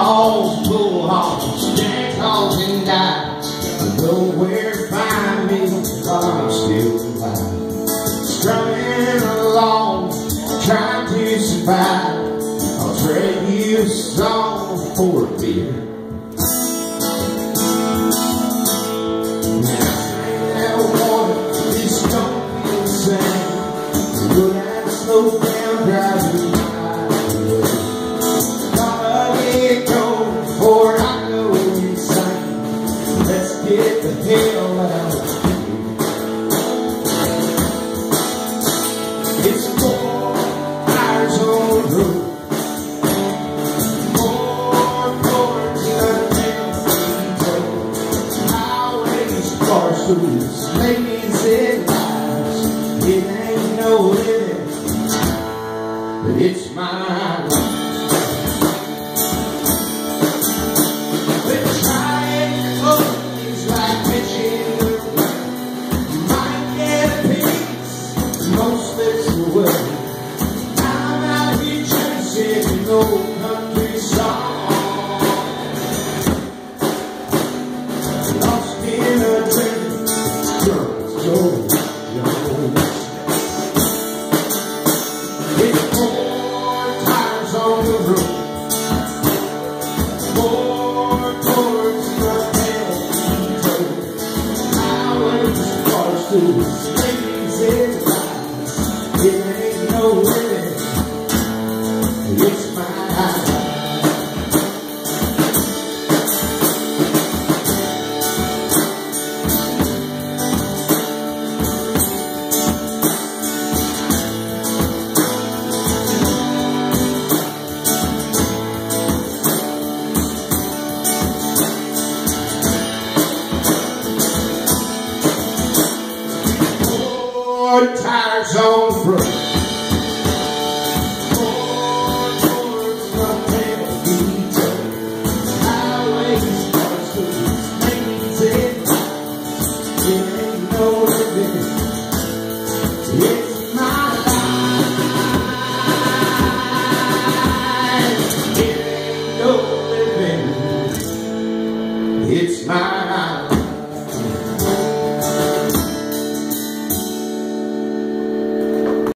Calls, bull hauls, jack calls and dives. Nowhere to find me while I'm still alive. Strumming along, trying to survive. I'll trade you a song for a beer. Now that water, this don't feel the same. Look at the slow down driving by the way. Before I go insane, let's get the hell out of here. It's 4 hours on the road, 4 chords and a highways, car stores, ladies and lives. It ain't no living, but it's my life. Most lives away. I'm out here chasing an old country song, lost in a dream, drunk Joe Jones. It's 4 times on the road, 4 chords in a hand control, highways, car stores, ladies and it ain't no living, it's my life. Tires on the road.